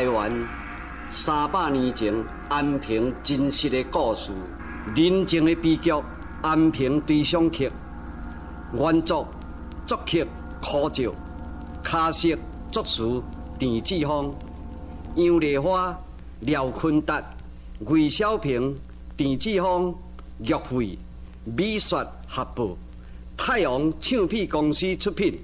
台湾300年前安平真实的故事，人情的悲剧《安平追想曲》，原作作曲柯照，卡式作词田志峰，杨丽花、廖坤达、魏小平、田志峰、岳慧，美术合部，太阳唱片公司出品。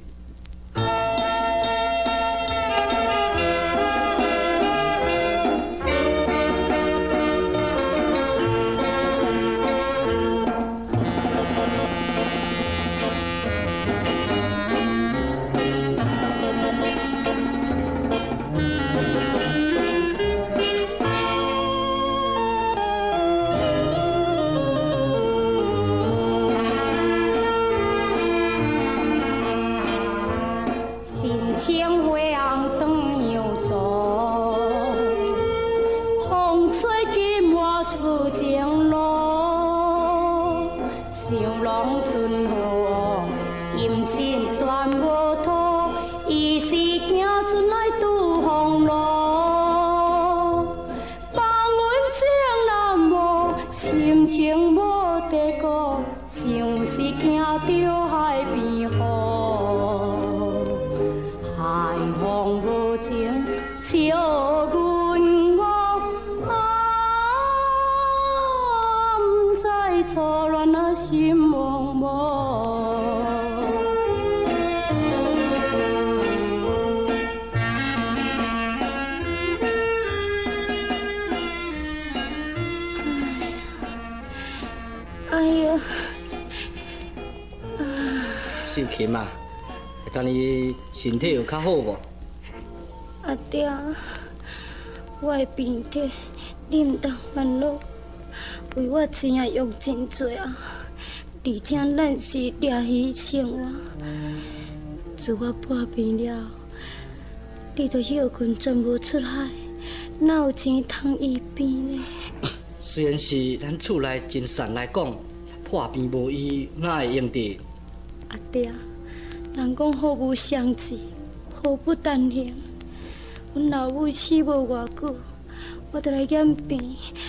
秀琴啊，等你身体有较好无？ 阿爹，我的病体你唔当烦恼，为我钱也用真多啊，而且咱是掠鱼生活。自我破病了，你就休困全无出海，哪有钱通医病呢？ 虽然是咱厝内真善来讲，破病无医，哪会用得？ 阿爹，人讲好母相济，好不单行。阮老母死无偌久，我就来验病。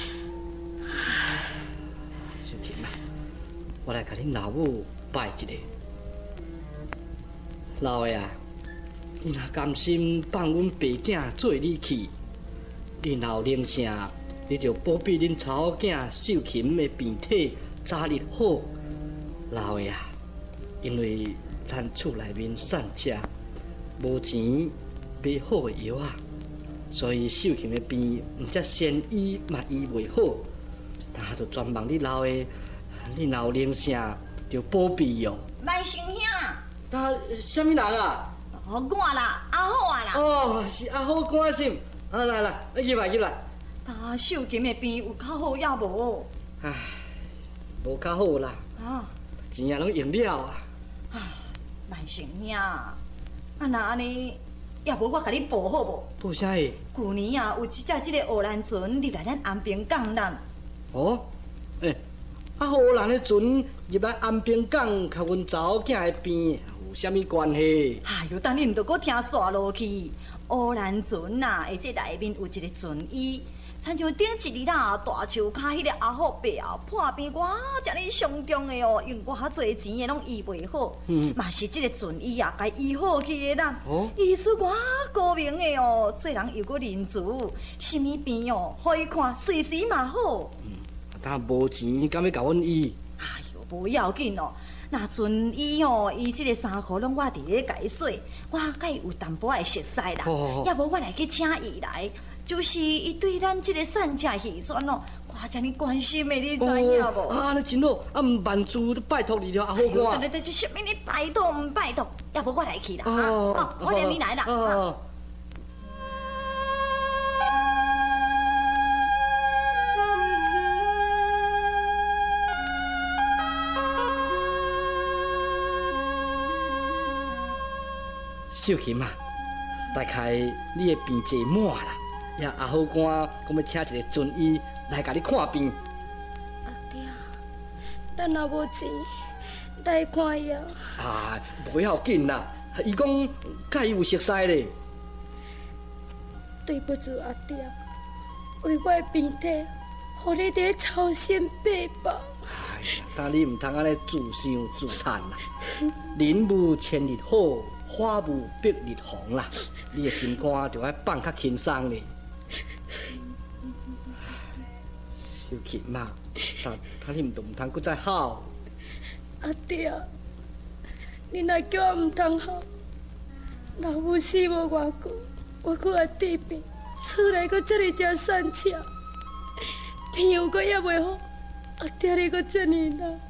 秀琴啊，我来甲恁老母拜一个。老的啊，你若甘心放阮爸囝做你去，恁老灵性，你就保庇恁查某囝秀琴的病体早日好。老的啊，因为咱厝内面散车，无钱买好的药啊，所以秀琴的病毋则先医嘛医袂好，他就专望你老的，你老灵性就保庇哟。 麦生兄， 什么人啊？ 我啦，阿好啊啦。 哦，是阿好关心。啊来，入来。 秀琴的病有较好也无？ 唉，无较好啦。 啊， 钱也拢用了啊。 麦生兄，那安尼，也无我甲你报好无？ 报啥个？ 去年啊，有一只这个荷兰船入来咱安平港南。 哦，荷兰的船入来安平港，甲阮查某囝的病有啥物关系？ 哎呦，等你唔着搁听煞落去。荷兰船呐，而且内面有一个船医，亲像顶一日啦，大树骹迄个阿虎伯啊，破病偌遮尼伤重的哦，用偌侪钱的拢医袂好，嘛是这个船医啊，该医好去的啦。医术偌高明的哦，做人又搁仁慈，什么病哦，互伊看随时嘛好。 但无钱，敢要甲阮医？ 哎呦，无要紧哦。那船医哦，伊即个衫裤拢我伫咧解说，我甲伊有淡薄仔熟悉啦。要无我来去请伊来，就是伊对咱即个散车戏船哦，我遮尼关心的，你知影无？ 啊，那真好，啊，万事拜托你了，阿好看。 对，这什么你拜托唔拜托？要无我来去啦，我连你来啦。 秀琴啊，大概你的病坐满啦，也阿好官讲要请一个军医来甲你看病。 阿爹，咱若无钱来看药。 啊，无要紧啦，伊讲甲伊有熟悉咧。 对不住阿爹，为我的病体，互你伫操心背包。 哎呀，但你唔通安尼自伤自叹啦！人无千日好，花无百日红啦！你的心肝就要放较轻松咧。小琴嘛，但你唔通搁再好。 阿爹，你若叫我唔通好，老母死无偌久，我搁阿弟病，厝内搁遮尔只散车，天有搁也袂好，阿爹你搁遮尔老，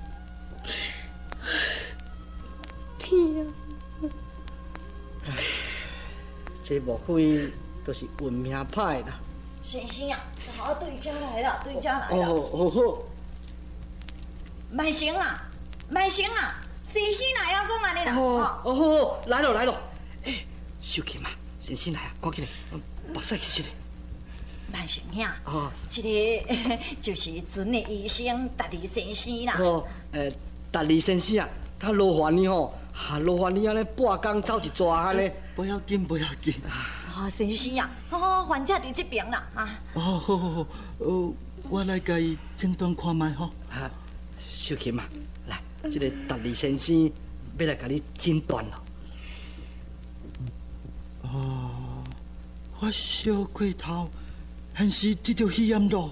天啊！ 这莫非都是运命歹啦？ 先生啊，我对家来了，对家来了。 哦好。 万成啊，万成啊，先生来啊，讲安尼啦。 好，来了。哎，小琴啊，先生来啊，赶紧来，目屎去洗咧。 万成兄，这个就是准的医生达利先生啦。 达利先生啊，他劳烦你吼，劳烦你安尼半工走一逝安尼。 不要紧。 先生啊，患者伫这边啦啊。 好，我来甲伊诊断看卖吼。 小琴啊，来，这个达利先生要来甲你诊断咯。 我烧过头，还是得着肺炎咯。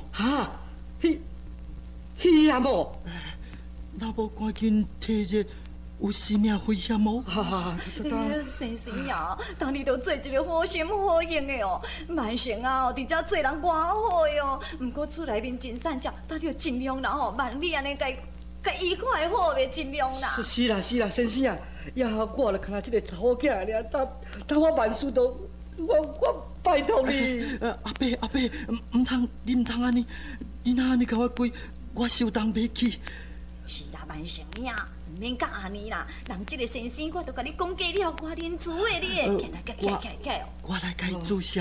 肺炎哦？ 那无赶紧体热，有生命危险哦。 先生啊，当你都做一个好心好用的哦，万成啊，伫遮做人偌好的哦。不过厝内面真散只，当你要尽量啦吼，万你安尼甲医看好袂，尽量啦。 是啦，先生啊，呀，我就看这个查某囝尔，但我万事都，我拜托你。 阿伯，你唔通安尼，你若安尼甲我跪，我受当袂起。 是啦，万成呀，唔免甲安尼啦。人这个先生，我都甲你讲过了，我认主的你。起。 我来甲伊注射。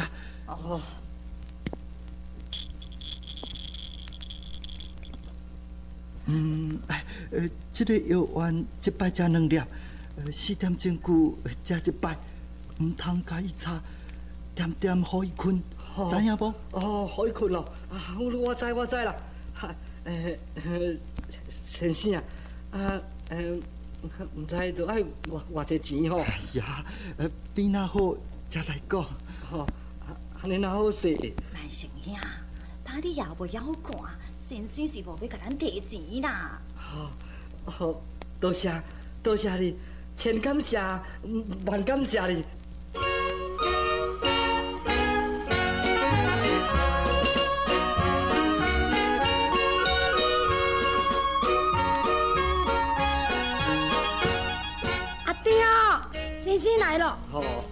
这个药丸一摆食2粒，4点钟久食一摆，唔通甲伊擦，点互伊困，知影无？ 互伊困咯。我知啦。先生啊，唔知就爱偌济钱吼。 哎呀，变哪好才来讲。 安尼哪好势？ 万成兄，当你也无晓看，先生是无要甲咱提钱啦。 多谢你，千感谢，万感谢你。 先生来了。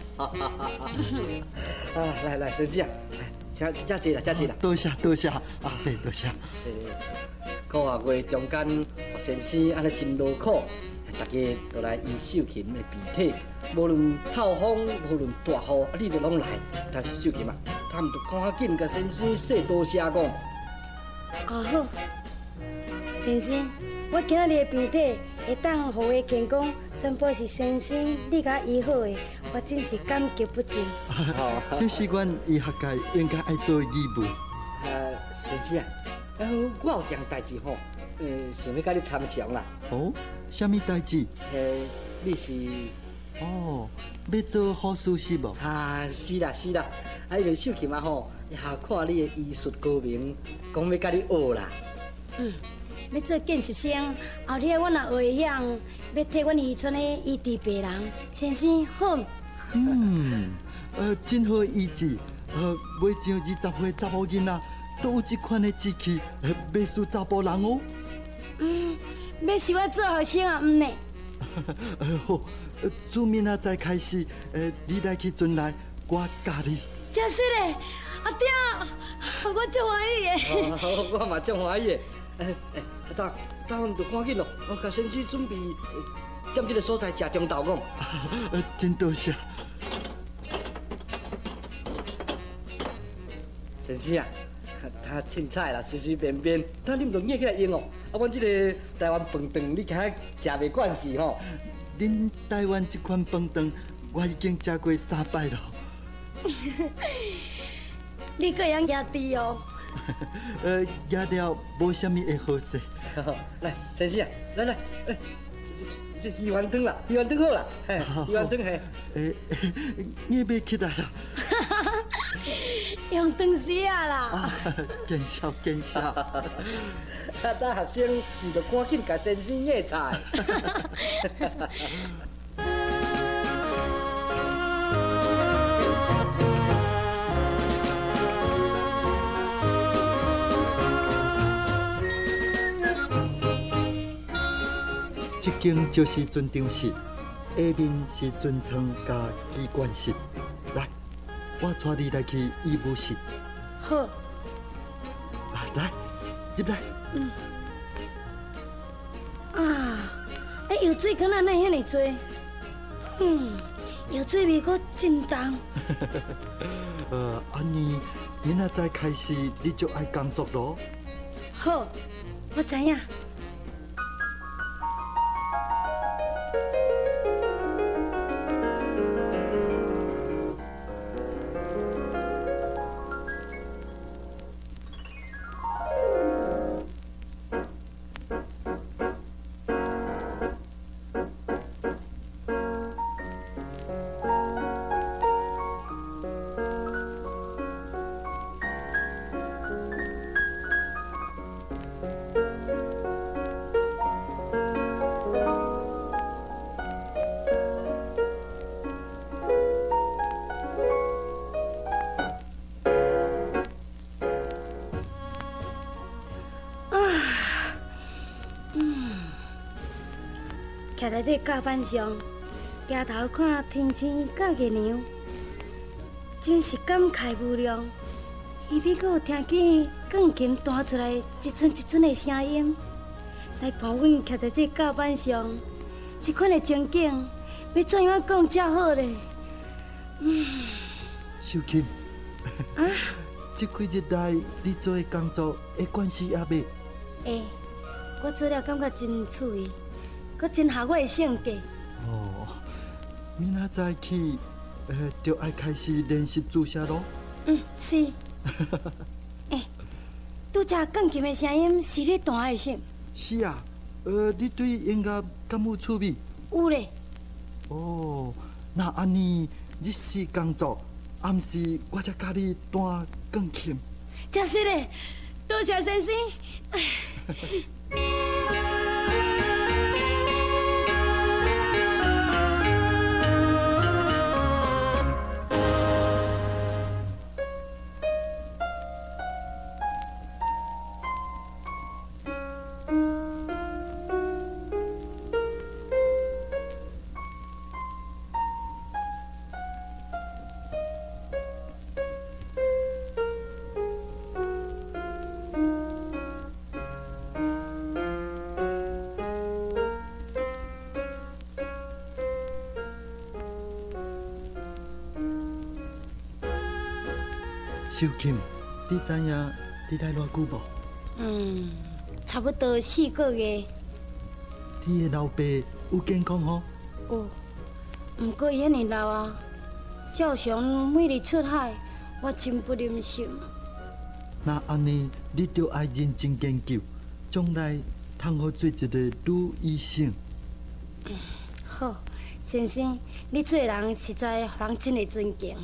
来，先生啊，来，遮坐啦。 多谢，阿伯多谢。 9月中间，先生安尼真劳苦，大家都来医秀琴的病体，无论透风，无论大雨，你都拢来。但是秀琴啊，他们都赶紧甲先生说多谢讲。 好，先生，我今日的病体会当互我健康，全部是先生你甲医好的，我真是感激不尽。 这是阮医学界应该爱做的义务。 先生啊，我有一件代志吼，想要甲你参详啦。 什么代志？ 你是？ 要做护士是无？ 是啦。因为秀琴啊吼，也看你的医术高明，讲要甲你学啦。 要做见习生，后日我若学会晓，要替阮渔村的医治病人，先生好。 真好医治。袂像20岁查某囡仔，都有这款的志气，袂输查甫人哦。 要是我做学生啊，呢？ 好，自明仔载开始，你来去村内，我教你。 真是嘞，阿爹，我真欢喜的。我嘛真欢喜的。等就赶紧咯，甲先生准备踮这个所在食中昼讲。 真多谢。 先生啊，他凊彩啦，随便，但你唔着捏起来用哦。阮这个台湾饭肠，你看食袂惯势吼。 恁台湾这款饭肠，我已经食过3摆了。 你个样压低哦。 压了无啥物会好势。 来，先生啊，来，鱼丸汤啦，鱼丸汤好啦，嘿，鱼丸汤嘿。 你要起来啊？ 用汤匙啊啦！ 见笑。 大学生，你就赶紧甲先生热菜。 这间就是尊长室，下面是尊仓加机关室。来，我带你来去医务室。 好。 来，入来。 药水敢若哪遐尼多？药水味阁真重。 安尼，明仔载开始你就爱工作咯。 好，我知影。徛在这甲板上，抬头看天星甲月亮，真是感慨无量。耳边阁有听见钢琴弹出来一寸一寸的声音，来伴阮徛在这甲板上，这款的情景要怎样讲才好咧？ 秀琴，这几日来你做的工作会关系阿未？ 会，我做了感觉真趣味。阁真合我的性格。 明仔载起，就爱开始练习注射咯。 是。拄则钢琴的声音是你弹的是？ 是啊，你对音乐敢有趣味？ 有咧。 那安尼日时工作，暗时我才教你弹钢琴。 真是咧，多谢先生。 秀琴，你知影你来偌久无？ 差不多4个月。 你的老爸有健康吼？ 有，不过伊遐尼老啊，照常每日出海，我真不忍心。 那安尼，你就爱认真研究，将来通好做一个女医生。 好，先生，你做人实在让人真会尊敬。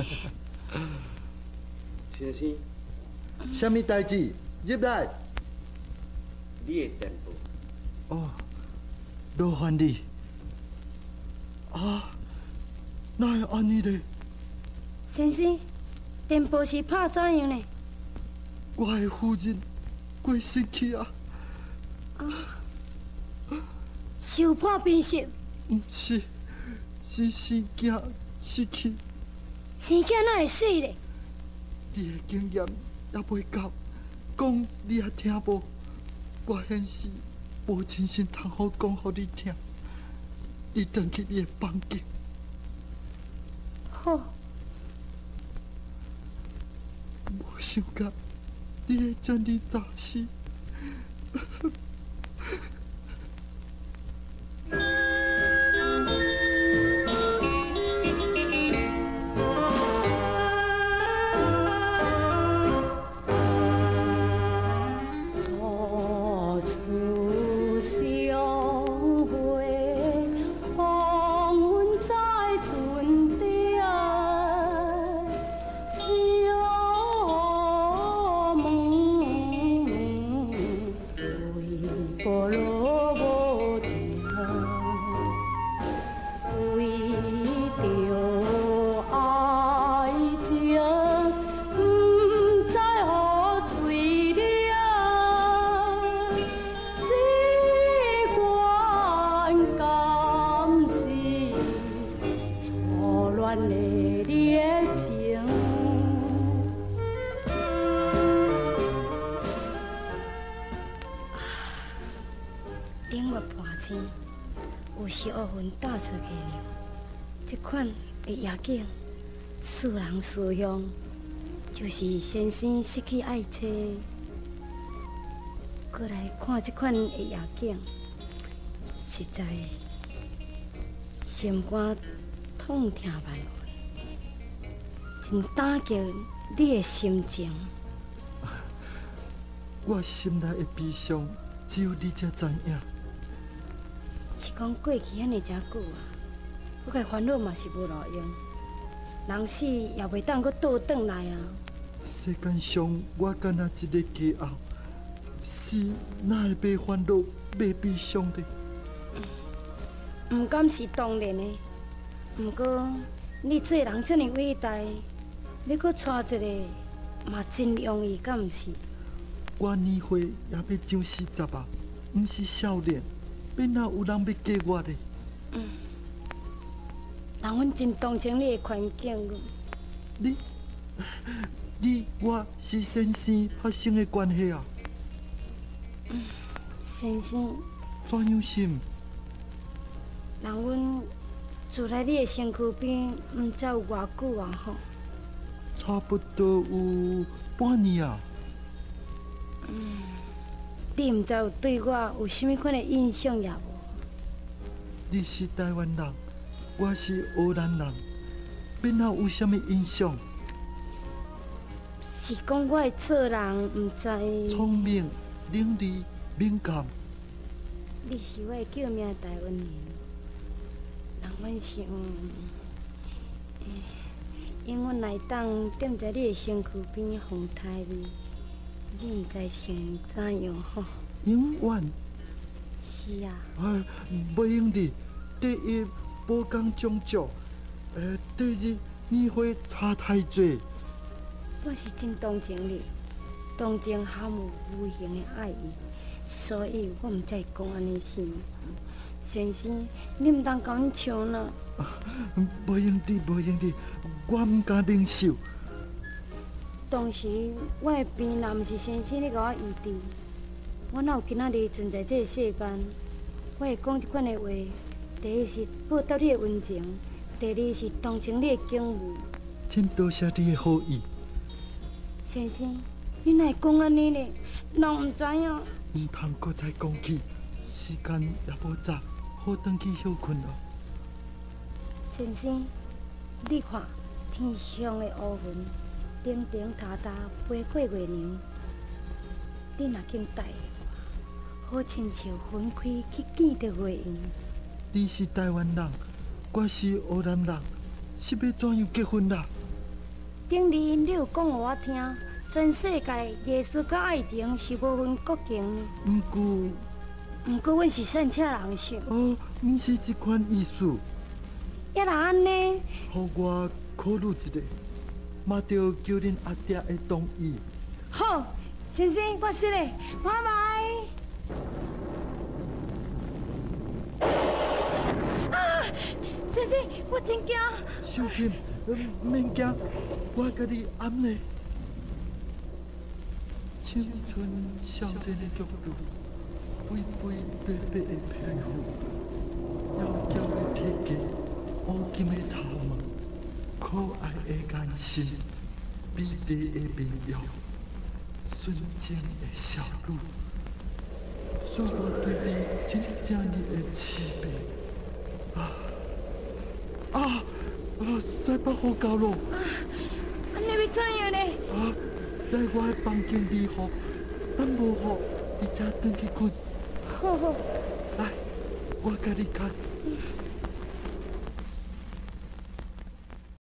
先生， 什么代志？入来。 你的电报。 劳烦你。哪会安尼咧？ 先生，电报是拍怎样呢？ 我的夫人过身去啊！ 受破病死？ 不是，是生囝死去。 生囝哪会死咧？ 你的经验也未够，讲你也听无。我现时无真心通好讲互你听。你回去你的房间。 好。 无想到你会这么早死。 钱，有时乌云打出去了，这款的夜景，似人似香，就是先生失去爱妻，过来看这款的夜景，实在心肝痛痛万分，真打击你的心情。 我心内的悲伤，只有你才知影。 是讲过去遐尼遮久啊，我家烦恼嘛是无路用，人死也袂当搁倒转来啊。 世间上，我敢若一个家后，死哪会袂烦恼、袂悲伤的？ 毋敢是当然的，毋过你做人这么伟大，要搁娶一个嘛真容易，敢毋是？ 我年岁也要上40啊，毋是少年，变哪有人要嫁我的？ 人阮真同情你的环境。 你我是先生发生的关系啊？ 先生， 怎样心？ 人阮住在你的身躯边，毋知有偌久啊吼。 差不多有半年啊。 你毋知有对我有啥物款的印象也无？ 你是台湾人，我是荷兰人，变哪有啥物印象？ 是讲我会做人，毋知。 聪明、伶俐、敏感。 你是我的救命台湾人，人阮想，因阮来当踮在你的身躯边风台里，你毋知想怎样吼？ 永远。 是啊。 袂用的。第一，无讲种族；第二，年岁差太济。 我是真同情你，同情含有无形的爱意，所以我毋才会讲安尼是。先生，你毋通甲阮抢啦！ 袂用的，袂用的，我毋敢忍受。 当时我的病若毋是先生你甲我医治，我哪有今仔日存在这个世间？我会讲这款的话，第一是报答你的温情，第二是同情你的境遇。 真多谢你的好意。 先生，你哪会讲安尼呢？人毋知影。 毋通搁再讲起，时间也无早，好转去休困咯。 先生，你看天上的乌云，叮叮塔塔飞过月亮，你若肯带我，好亲像分开去见到月圆。 你是台湾人，我是荷兰人，是要怎样结婚啦？ 顶日你有讲互我听，全世界艺术甲爱情是无分国境的。不过阮是善车人性。 毋是这款意思。 要若安尼， 互我考虑一下，嘛着求恁阿爹的同意。 好，先生，我失礼，拜拜。啊，先生，我真惊。 小琴，免惊，我甲你安呢。青春少年的脚步，飞飞白白的皮肤，窈窕的体格，乌金的头毛，可爱的眼神，美丽的面容，纯情的笑容，使我对你真正的痴迷。西北风到咯！ 安尼要怎样呢？ 来我的房间里好，等无好，你才转去困。 好好。 来，我甲你讲。